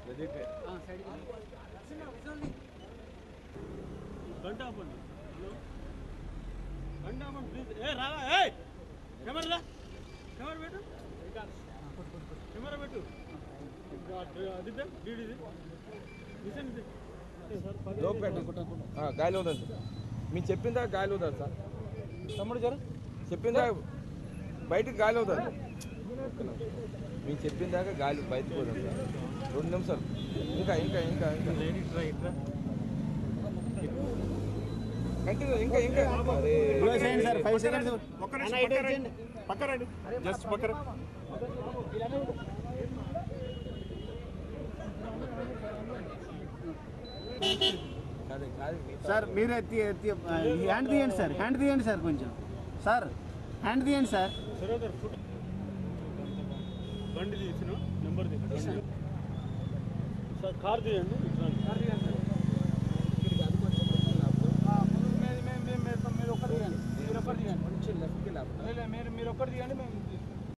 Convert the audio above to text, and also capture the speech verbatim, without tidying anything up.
గంట ఆపండి గంట ఆపండి ప్లీజ్. ఏ రావా ఏ కెమెరా రా కెమెరా పెట్టు కెమెరా పెట్టు అది డీడీది గాలి వదదు మీరు చెప్పిందా గాలి వదదు సార్ తమ్ముడు జర చెప్పిందా బయటకు గాలి వదదు మీరు చెప్పిందాక గాలి బయటకు వదదు సార్ రెండు నిమిషాలు ఇంకా ఇంకా ఇంకా ఇంకా కంటిన్యూ ఇంకా ఇంకా సార్ ఫైవ్ సెకండ్స్ పక్కన జస్ట్ పక్కన సార్ మీరు హ్యాండ్ తీయండి సార్ హ్యాండ్ తీయండి సార్ కొంచెం సార్ హ్యాండ్ తీయండి సార్ బండి తీసిన నెంబర్ తీయండి సార్ కార్ తీయండి మీరు ఒక్కరు తీయండి మీరు ఒక్కరు తీయండి మీరు మీరు ఒక్కరు తీయండి మేము